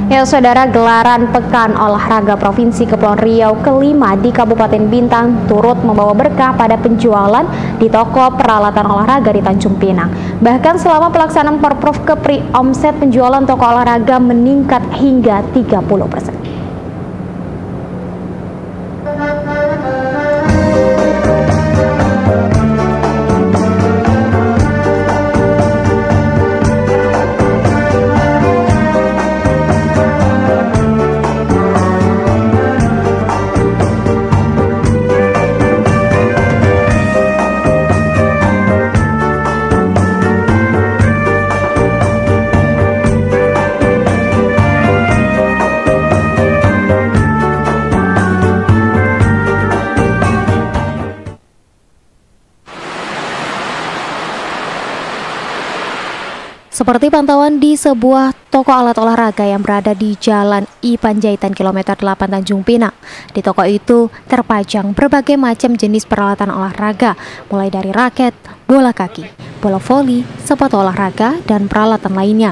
Ya saudara, gelaran Pekan Olahraga Provinsi Kepulauan Riau kelima di Kabupaten Bintan turut membawa berkah pada penjualan di toko peralatan olahraga di Tanjung Pinang. Bahkan selama pelaksanaan Porprov Kepri, omset penjualan toko olahraga meningkat hingga 30%. Seperti pantauan di sebuah toko alat olahraga yang berada di Jalan I Panjaitan kilometer 8 Tanjung Pinang. Di toko itu terpajang berbagai macam jenis peralatan olahraga, mulai dari raket, bola kaki, bola voli, sepatu olahraga, dan peralatan lainnya.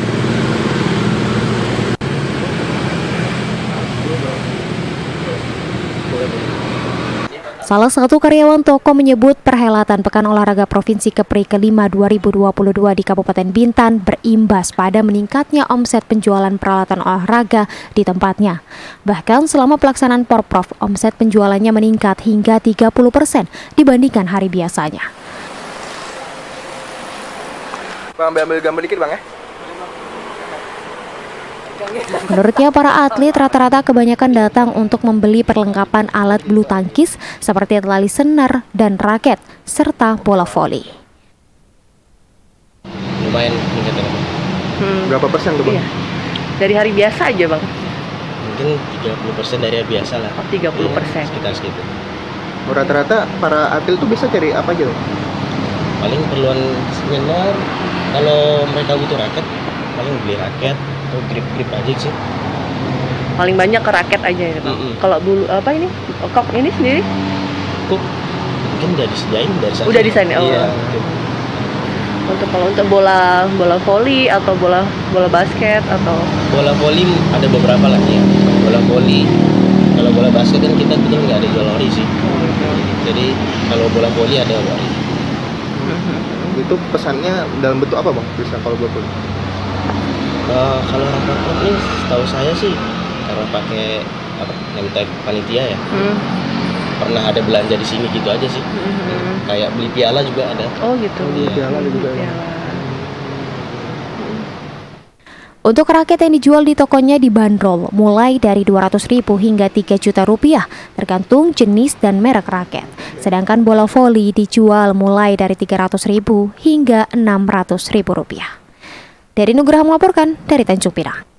Salah satu karyawan toko menyebut perhelatan Pekan Olahraga Provinsi Kepri kelima 2022 di Kabupaten Bintan berimbas pada meningkatnya omset penjualan peralatan olahraga di tempatnya. Bahkan selama pelaksanaan Porprov, omset penjualannya meningkat hingga 30% dibandingkan hari biasanya. Bang, ambil gambar dikit bang ya. Menurutnya, para atlet rata-rata kebanyakan datang untuk membeli perlengkapan alat bulu tangkis seperti tali senar dan raket, serta bola voli. Lumayan meningkatnya. Berapa persen tuh bang? Iya. Dari hari biasa aja bang? Mungkin 30% dari hari biasa lah. 30%. Ya, sekitar segitu. Rata-rata para atlet tuh bisa cari apa aja? Paling perluan sebenarnya kalau mereka butuh raket, paling beli raket atau grip-grip aja sih. Paling banyak ke raket aja ya bang. Kalau bulu apa ini? Kok ini sendiri? Kok mungkin udah disediain dari sana. Udah di sana. Oh. Iya. Untuk bola voli atau bola basket atau bola voli ada beberapa lah ya. Bola voli, kalau bola basket kan kita betul nggak ada jual ori sih. Jadi kalau bola voli ada ori. Itu pesannya dalam bentuk apa bang? Bisa kalau bola voli? Kalau rapat ini setahu saya sih karena pakai apa name tag panitia ya. Pernah ada belanja di sini gitu aja sih. Kayak beli piala juga ada. Oh gitu. Beli piala juga ya. Untuk raket yang dijual di tokonya dibanderol mulai dari 200.000 hingga 3 juta rupiah, tergantung jenis dan merek raket. Sedangkan bola voli dijual mulai dari 300.000 hingga 600.000 rupiah. Dari Nugraha melaporkan dari Tanjung Pinang.